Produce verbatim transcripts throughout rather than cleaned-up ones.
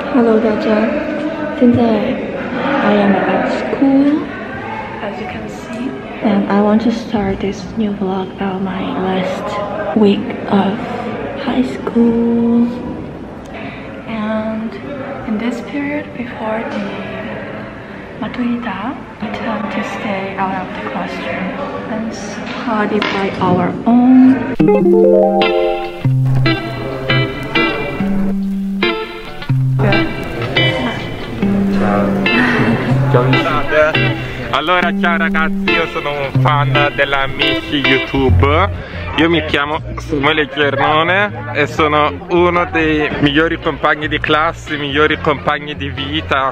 Hello 大家，现在 I am at school, as you can see, and I want to start this new vlog about my last week of high school. And in this period before the maturità, we tend to stay out of the classroom and study by our own. Allora, ciao ragazzi, io sono un fan della Mishi YouTube. Io mi chiamo Samuele Giernone e sono uno dei migliori compagni di classe, migliori compagni di vita.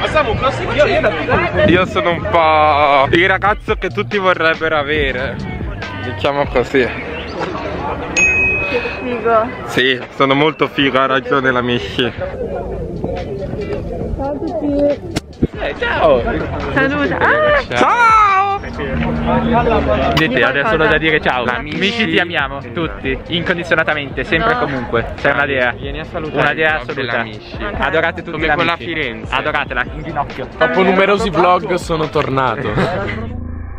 Io sono un po' il ragazzo che tutti vorrebbero avere, diciamo così. Che figo. Sì, sono molto figo, ha ragione la Mishi. Ciao a tutti. Eh, ciao! Saluta! Ah! Ciao! Niente, adesso solo da dire ciao. La Mishi, ti amiamo tutti, incondizionatamente, sempre no. e comunque. Sei una dea. Vieni a salutare una dea il vlog assoluta. della Mishi. Okay. Adorate tutti come la quella a Mishi. Firenze. Adoratela, in ginocchio. Dopo numerosi vlog sono tornato.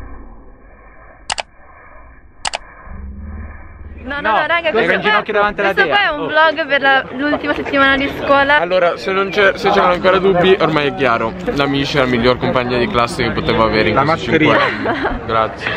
No, no, no, raga, questo, ero in ginocchio davanti alla questo dea. qua è un Oh. vlog per l'ultima settimana di scuola. Allora, se non c'è, se c'erano ancora dubbi, ormai è chiaro. La Mishi è la miglior compagna di classe che potevo avere in La questi cinque mascherina. anni. Grazie.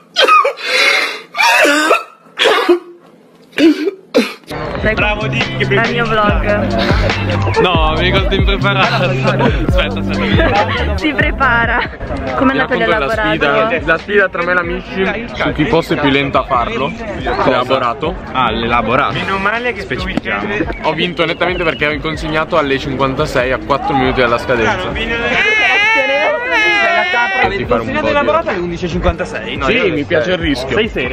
Bravo Dick, è il mio vlog. No, mi ricordo impreparato. Aspetta, aspetta. Si prepara. Come è andato La l'elaborato? sfida, la sfida tra me e la Mishi su chi fosse più lenta a farlo. Elaborato. Ah, l'elaborato. Meno male che specifichiamo. Ho vinto nettamente perché ho inconsegnato alle cinquantasei, a quattro minuti dalla scadenza. Il consiglio dell'elaborato alle undici e cinquantasei. No, sì, mi piace il rischio. Sei serio?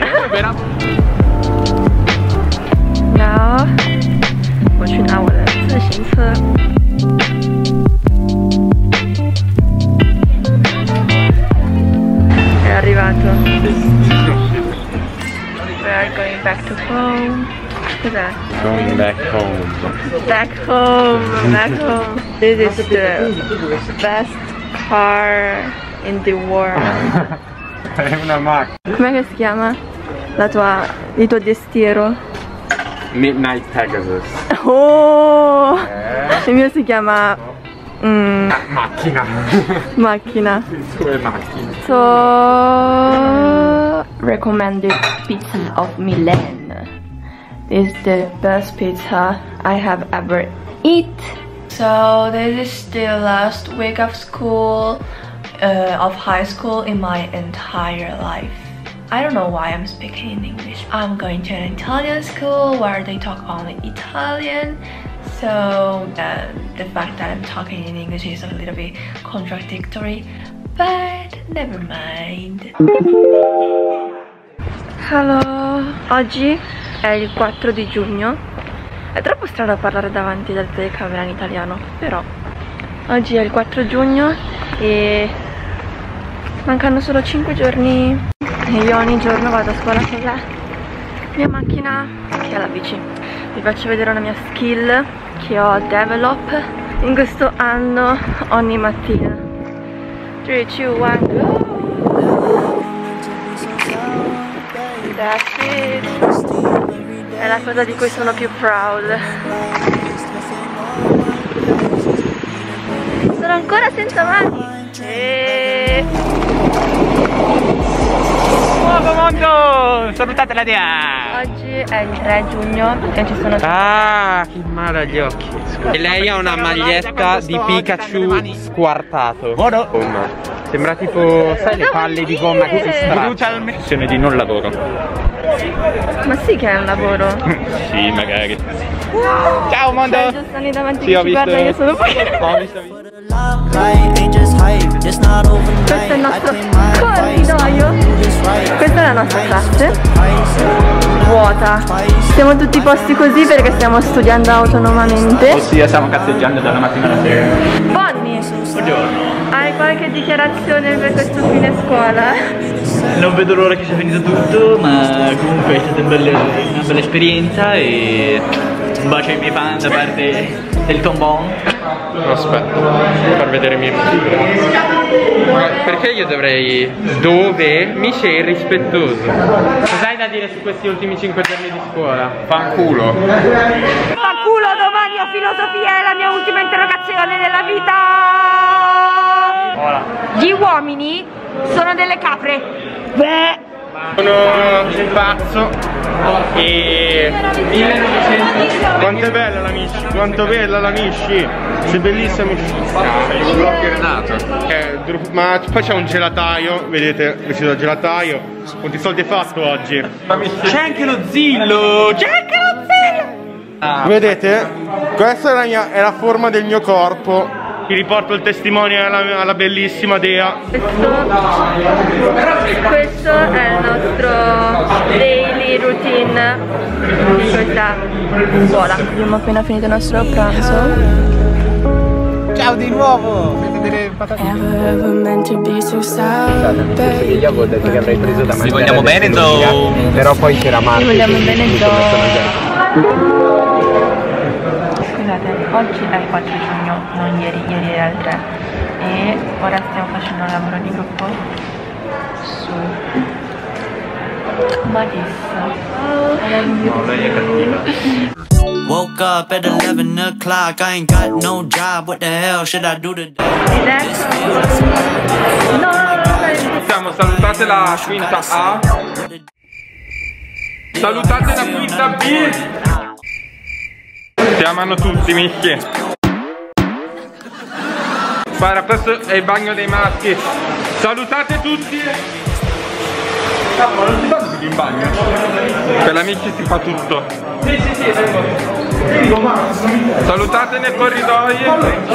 Now 我去拿我的自行车。È arrivato. We are going back to home. Cos'è? Going back home. Back home, back home. This is the best car in the world. È una macchina. Com'è che si chiama? La tua, il tuo destiero? Midnight Pegasus. Oh! Eh? Il mio si chiama mm, Macchina. macchina. Due macchine. So recommended pizza of Milan. This is the best pizza I have ever eat. So this is the last week of school, uh, of high school in my entire life. I don't know why I'm speaking in English. I'm going to an Italian school where they talk only Italian. So uh, the fact that I'm talking in English is a little bit contradictory, but never mind. Hello! Oggi è il quattro di giugno. È troppo strano parlare davanti alla telecamera in italiano, però oggi è il quattro giugno e mancano solo cinque giorni. E io ogni giorno vado a scuola con la mia macchina, che è la bici. Vi faccio vedere una mia skill che ho develop in questo anno ogni mattina. tre, due, uno, go! That's it! È la cosa di cui sono più proud. Sono ancora senza mani! E... Nuovo mondo! Salutate la dea! Oggi è il tre giugno e ci sono... Ah, che male agli occhi. E lei ha una maglietta di Pikachu squartato. Buono! Oh no. Sembra tipo, sai, le palle di gomma che si stracciano. Missione di non lavoro. Ma sì che è un lavoro! Sì, magari. Ciao mondo! Cioè, giusto lì davanti Sì, che ho ci visto. guarda, io sono qui. Ho visto, ho visto. Questo è il nostro corridoio. Questa è la nostra classe. Vuota. Siamo tutti posti così perché stiamo studiando autonomamente. Ossia, stiamo cazzeggiando dalla mattina alla sera. Bonnie, Buongiorno. hai qualche dichiarazione per questo fine scuola? Non vedo l'ora che sia finito tutto, ma comunque è stata una bella, una bella esperienza e Un bacio ai miei fan da parte del tombon. Aspetta, far vedere mio. Ma perché io dovrei... Dove? Mi sei irrispettoso. Cos'hai da dire su questi ultimi cinque giorni di scuola? Fanculo. Fanculo, domani ho filosofia, è la mia ultima interrogazione della vita. Ora. Gli uomini sono delle capre. Beh. Sono un pazzo e Quanto è bella la Misci, quanto è bella la Misci. Sei bellissima Misci. il vlogger nato. Eh, ma poi c'è un gelataio, vedete, vestito da gelataio. Quanti soldi hai fatto oggi? C'è anche lo Zillo! C'è anche lo Zillo! Vedete? Questa è la, mia, è la forma del mio corpo. Vi riporto il testimone alla, alla bellissima Dea. Questo, questo è il nostro daily routine di questa scuola. Abbiamo appena finito il nostro pranzo. Ciao di nuovo! Siete delle patatine. Io avevo detto che avrei preso da mangiare. Vi vogliamo bene, Zo? Però poi c'era Marco. Ci vogliamo bene, Zo. Scusate, oggi è il quattro giugno, non ieri, ieri era il tre. E ora stiamo facendo un lavoro di gruppo su Matissa. No, lei è cattiva. Woke up at eleven o'clock, I ain't got no job, what the hell should I do today? No, no, no, no. Siamo, salutate la quinta A. Salutate la quinta B. Ti amano tutti, Michi. Guarda, questo è il bagno dei maschi. Salutate tutti. Ah, ma non si fa tutti in bagno? Per la Michi si fa tutto. Sì, sì, sì, vengo. Salutate nel corridoio.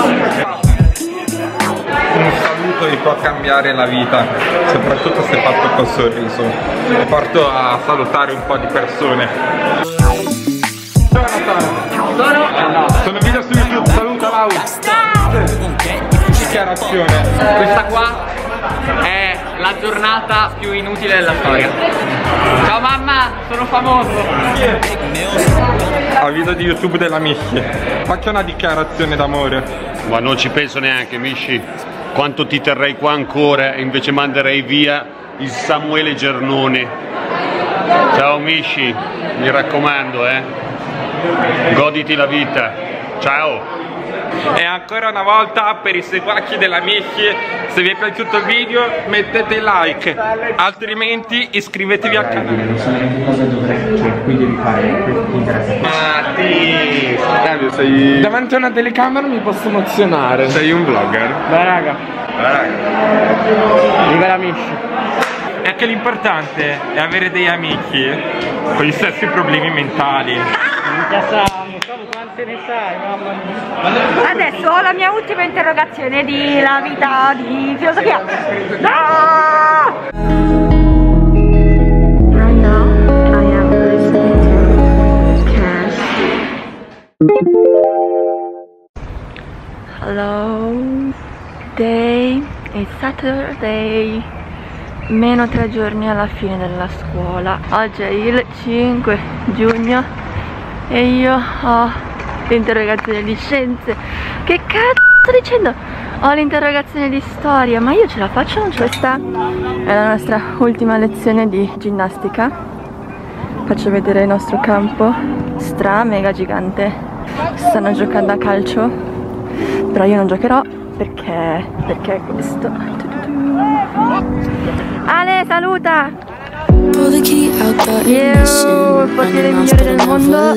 Un saluto vi può cambiare la vita, soprattutto se fatto col sorriso. Vi porto a salutare un po' di persone. Ciao Natale. Sono video su YouTube, saluta Laura. Dichiarazione. Questa qua è la giornata più inutile della storia. Ciao mamma, sono famoso. A video di YouTube della Misci. Faccio una dichiarazione d'amore. Ma non ci penso neanche, Misci. Quanto ti terrei qua ancora e invece manderei via il Samuele Gernone. Ciao Misci, mi raccomando, eh. Goditi la vita. Ciao. E ancora una volta per i seguaci della Misci, se vi è piaciuto il video mettete like, altrimenti iscrivetevi al canale. Matti, sei... davanti a una telecamera mi posso emozionare. Sei un vlogger? Dai raga. Dai raga. Viva la Misci. E anche l'importante è avere degli amici con gli stessi problemi mentali. Quante ne sai, mamma mia. Adesso ho la mia ultima interrogazione di la vita di filosofia. No! Right now I am listening to Cash. Hello. Today is Saturday. Meno tre giorni alla fine della scuola. Oggi è il cinque giugno e io ho l'interrogazione di scienze. Che cazzo sto dicendo? Ho l'interrogazione di storia, ma io ce la faccio o non ce la? Questa è la nostra ultima lezione di ginnastica. Faccio vedere il nostro campo stra mega gigante. Stanno giocando a calcio, però io non giocherò perché perché è questo. Ale, saluta! Io, il potere migliore del mondo.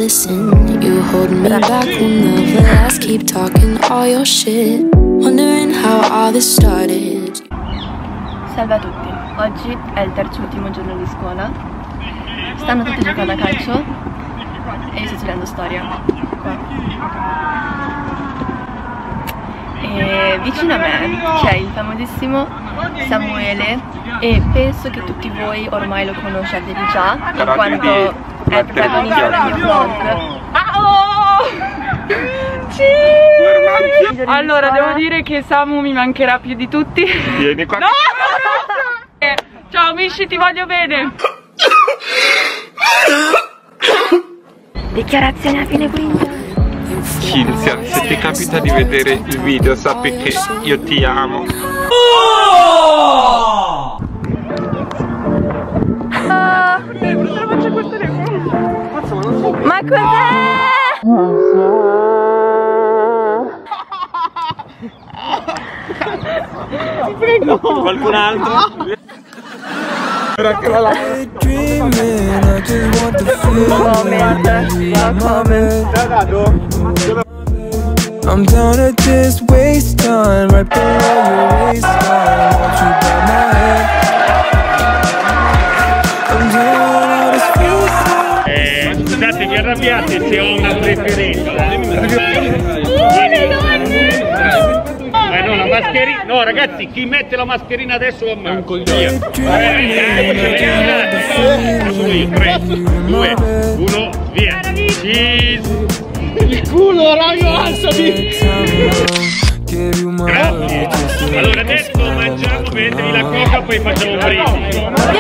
Salve a tutti, oggi è il terzo ultimo giorno di scuola. Stanno tutti giocando a calcio e io sto studiando storia qua. E vicino a me c'è il famosissimo Samuele e penso che tutti voi ormai lo conosciate di già, in quanto è il protagonista del mio vlog. Ah, oh! Sì! Allora, devo dire che Samu mi mancherà più di tutti. Vieni qua. No! Ciao Misci, ti voglio bene. Dichiarazione a fine quinto. Cinzia, se ti capita di vedere il video sappi che io ti amo. Oh! Ma cos'è? Ti prego! Qualcun altro? I'm down to just waste time right below your waistline. Won't you bend my head? I'm doing all this FaceTime. Eh, scusate, vi arrabbiate se ho una preferenza. Ma no, la mascherina. No, ragazzi, chi mette la mascherina adesso va male. Via. Sono io. tre, due, uno, via. Cheese. Il culo, raga, alzami! Grazie! Allora adesso mangiamo, bevetevi la coca, poi facciamo un brindisi.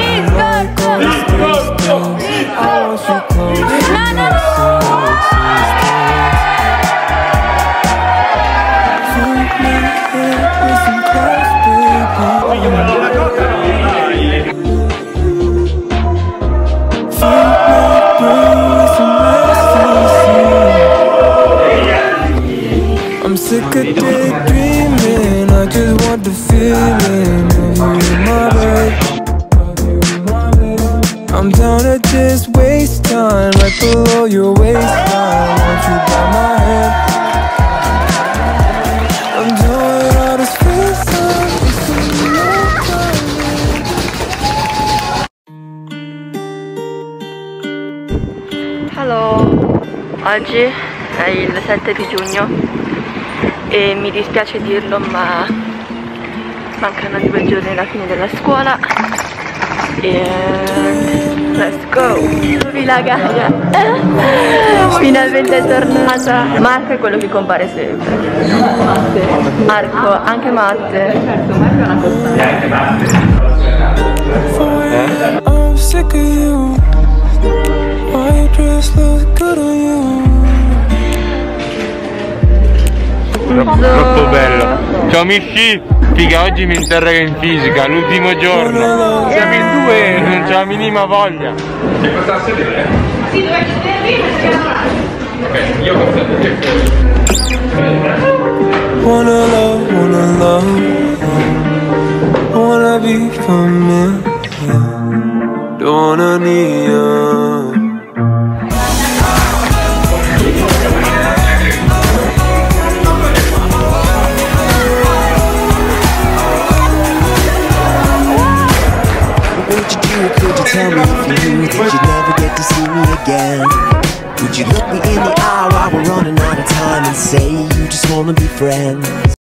I'm sick of daydreaming, I just want the feeling of you in my bed. I'm down to just waste time right below your waistline. Won't you buy my head? I'm doing all this FaceTime, wasting your time. Hello, oggi è il sette di giugno e mi dispiace dirlo, ma mancano due giorni alla fine della scuola e let's go! La Gaia finalmente è tornata. Marco è quello che compare sempre. Marco, anche Matte. I'm sick of you. Why your dress looks good on you? Troppo bello. Ciao Michi, figa, oggi mi interroga in fisica, l'ultimo giorno. Siamo in due, non c'è la minima voglia. Ci posso sedere? Sì, dove ci io posso sedere fuori. Wanna love, wanna love, wanna be familiar, don't wanna need you. Tell me if you knew that you'd never get to see me again. Would you look me in the eye while we're running out of time and say you just wanna be friends?